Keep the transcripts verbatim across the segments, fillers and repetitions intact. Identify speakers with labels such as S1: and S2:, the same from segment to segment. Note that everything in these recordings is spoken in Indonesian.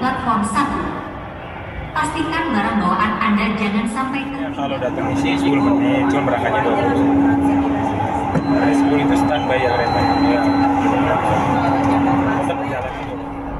S1: platform satu. Pastikan barang bawaan Anda jangan sampai
S2: ya, kalau datang isi sepuluh menit, cuma berangkatnya dua puluh. Dari sepuluh itu standby ya keretanya. Ya. Tetap berjalan itu.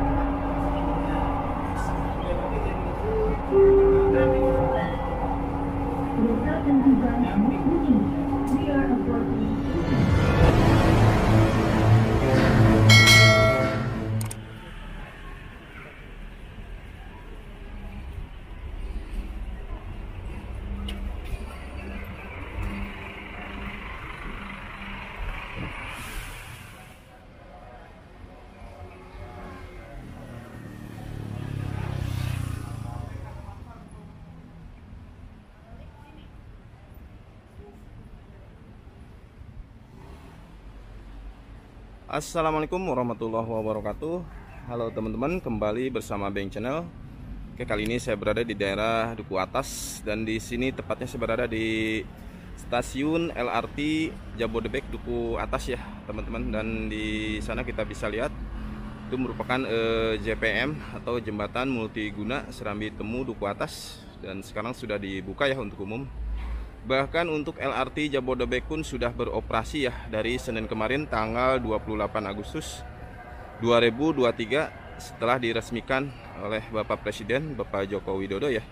S3: Assalamualaikum warahmatullahi wabarakatuh. Halo teman-teman, kembali bersama Beng Channel. Oke, kali ini saya berada di daerah Duku Atas dan di sini tepatnya saya berada di stasiun L R T Jabodebek Duku Atas ya, teman-teman. Dan di sana kita bisa lihat itu merupakan eh, J P M atau jembatan multiguna Serambi Temu Duku Atas, dan sekarang sudah dibuka ya untuk umum. Bahkan untuk L R T Jabodebek pun sudah beroperasi ya dari Senin kemarin tanggal dua puluh delapan Agustus dua ribu dua puluh tiga setelah diresmikan oleh Bapak Presiden Bapak Joko Widodo ya.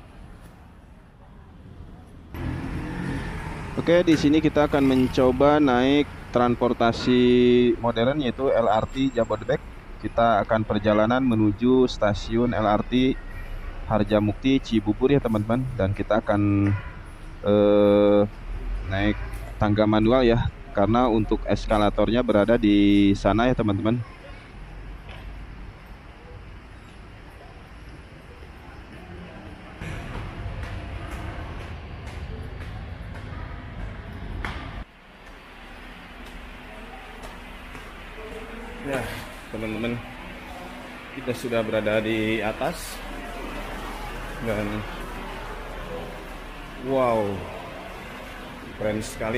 S3: Oke, di sini kita akan mencoba naik transportasi modern yaitu L R T Jabodebek. Kita akan perjalanan menuju stasiun L R T Harjamukti Cibubur ya teman-teman, dan kita akan Eh, naik tangga manual ya, karena untuk eskalatornya berada di sana ya teman-teman. Ya teman-teman, kita sudah berada di atas dan wow, keren sekali.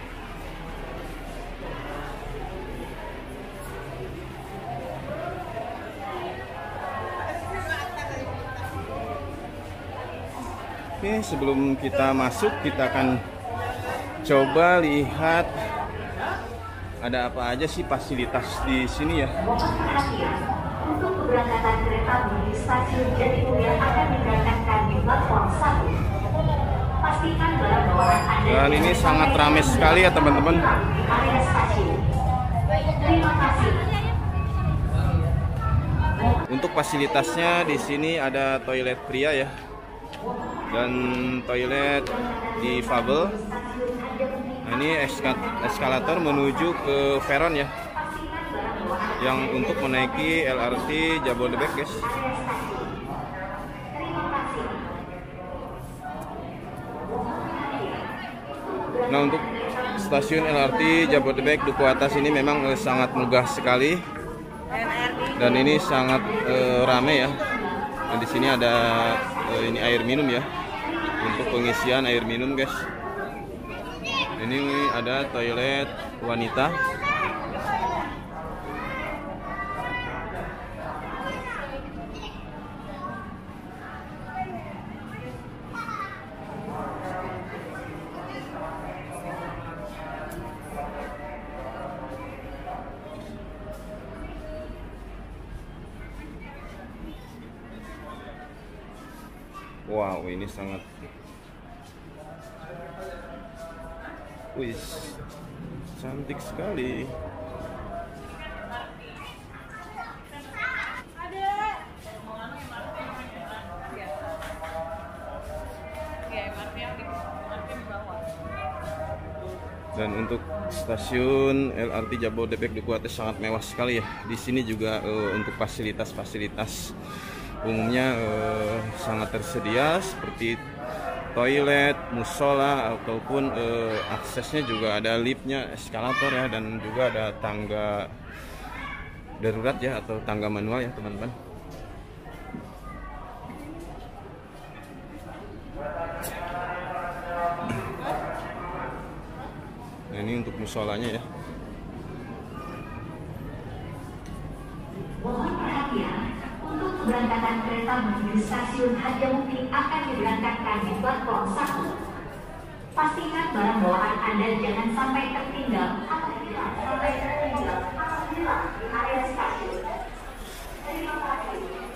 S3: Oke, sebelum kita masuk, kita akan coba lihat ada apa aja sih fasilitas di sini ya.
S1: Untuk keberangkatan kereta di stasiun Jatimulia akan diberangkatkan di platform satu. Pastikan barang bawaan Anda.
S3: Dan ini sangat ramai sekali ya teman-teman.
S1: Area stasiun. Terima kasih.
S3: Untuk fasilitasnya di sini ada toilet pria ya, dan toilet difabel. Nah, ini eskalator menuju ke peron ya, yang untuk menaiki L R T Jabodebek guys. Nah, untuk stasiun L R T Jabodebek Duku Atas ini memang eh, sangat megah sekali, dan ini sangat eh, rame ya. Dan di sini ada eh, ini air minum ya, untuk pengisian air minum guys. Ini ada toilet wanita. Wow, ini sangat, wih, cantik sekali. Dan untuk stasiun L R T Jabodebek Duku Atas sangat mewah sekali ya. Di sini juga uh, untuk fasilitas-fasilitas umumnya eh, sangat tersedia seperti toilet, musola, ataupun eh, aksesnya juga ada liftnya, eskalator ya, dan juga ada tangga darurat ya atau tangga manual ya teman-teman. Nah, ini untuk musolanya ya.
S1: Mohon perhatian, untuk keberangkatan kereta menuju stasiun Harjamukti akan diberangkatkan di platform satu. Pastikan barang bawaan Anda jangan sampai tertinggal apabila sampai tertinggal apabila di area stasiun. Terima kasih.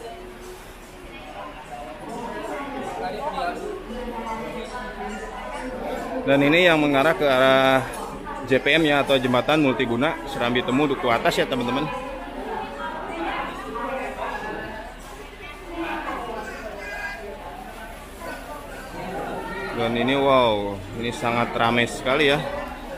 S3: Dan ini yang mengarah ke arah J P M ya, atau jembatan multiguna Serambi Temu Duku Atas ya teman-teman. Dan ini wow, ini sangat ramai sekali ya.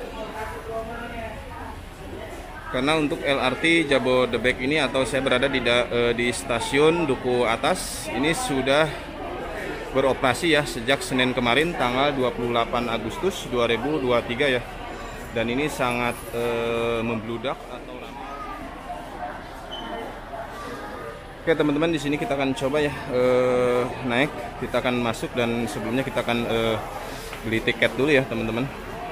S3: Karena untuk L R T Jabodebek ini, atau saya berada di eh, di stasiun Duku Atas ini sudah beroperasi ya sejak Senin kemarin tanggal dua puluh delapan Agustus dua ribu dua puluh tiga ya. Dan ini sangat eh, membludak atau ramai. Oke teman-teman, di sini kita akan coba ya eh, naik, kita akan masuk, dan sebelumnya kita akan eh, beli tiket dulu ya teman-teman.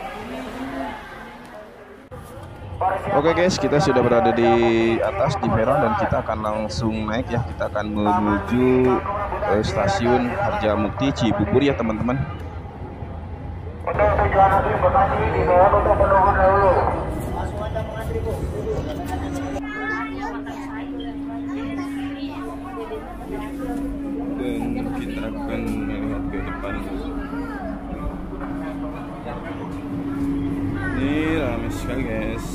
S3: Oke guys, kita sudah berada di atas di peron dan kita akan langsung naik ya. Kita akan menuju eh, stasiun Harjamukti Cibubur ya teman-teman.
S4: Untuk tujuan nanti Bekasi dimohon untuk menunggu dahulu.
S3: Dan kita akan melihat ke depan. Ini ramai sekali guys.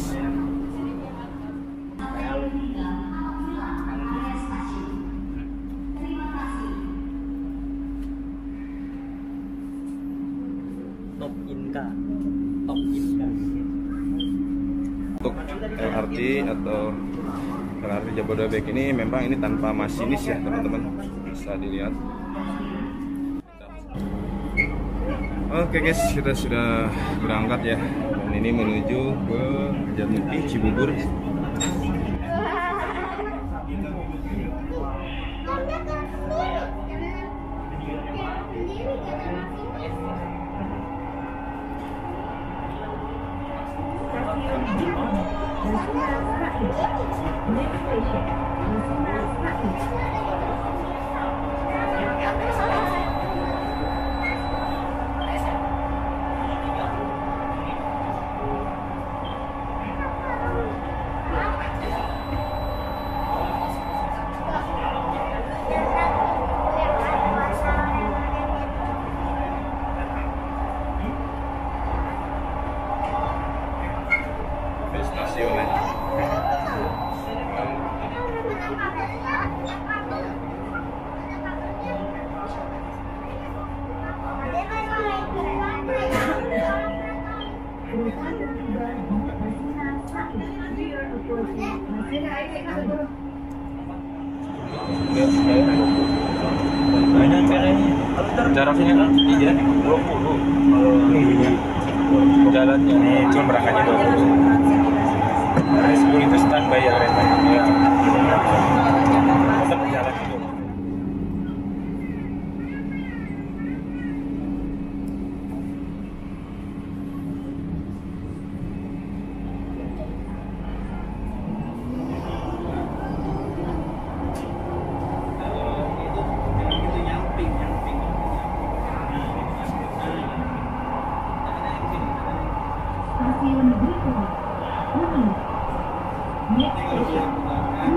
S5: Top Inka, Top Inka.
S3: Untuk L R T atau L R T Jabodebek ini memang ini tanpa masinis ya teman-teman, bisa dilihat. Oke guys, kita sudah berangkat ya, dan ini menuju ke Harjamukti Cibubur.
S2: Banyak kayaknya. Jaraknya kan iya dua puluh. Jalannya ini cuma berangkatnya dua puluh. sepuluh itu standby ya keretanya. Ya. Tetap jalan itu.
S1: Stasiun berikutnya, Bumi. Next station,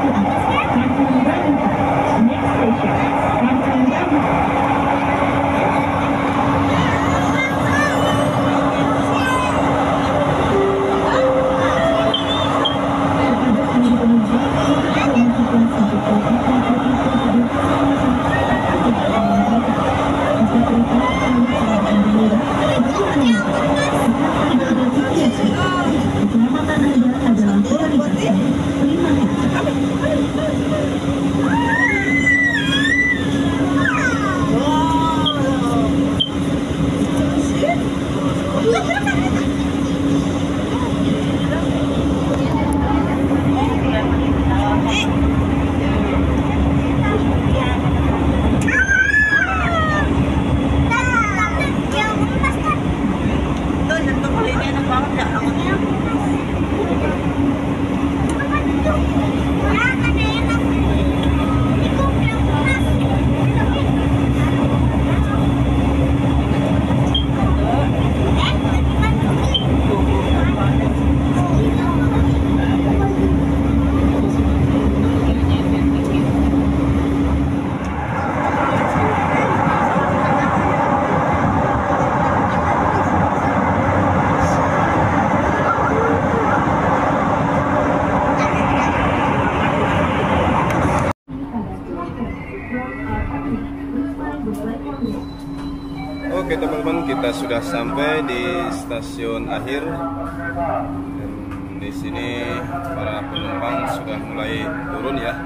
S3: Oke teman-teman, kita sudah sampai di stasiun akhir. Dan di sini para penumpang sudah mulai turun ya.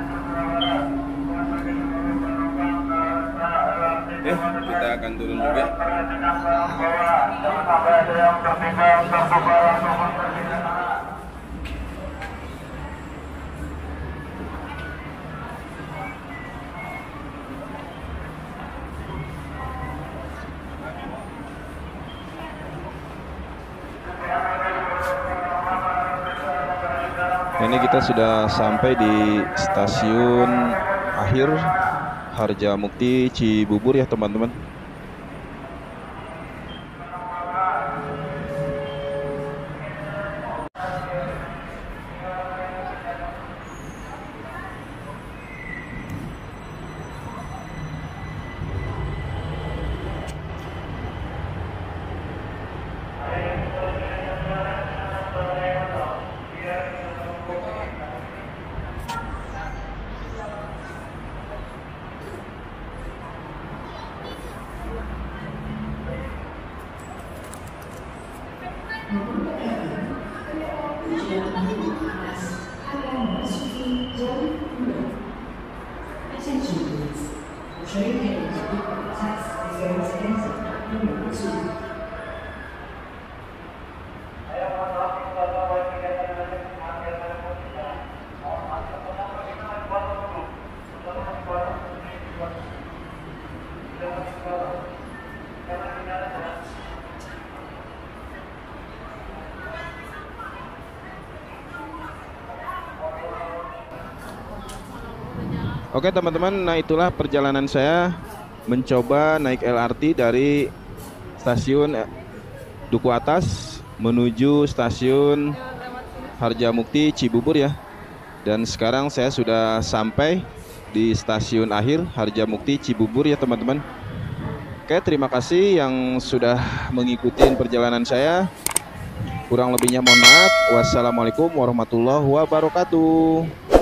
S3: Oke, kita akan turun juga. Ini kita sudah sampai di stasiun akhir Harjamukti Cibubur ya teman-teman. Oke teman-teman, nah itulah perjalanan saya mencoba naik L R T dari stasiun Duku Atas menuju stasiun Harjamukti Cibubur ya. Dan sekarang saya sudah sampai di stasiun akhir Harjamukti Cibubur ya teman-teman. Oke, terima kasih yang sudah mengikuti perjalanan saya. Kurang lebihnya mohon maaf. Wassalamualaikum warahmatullahi wabarakatuh.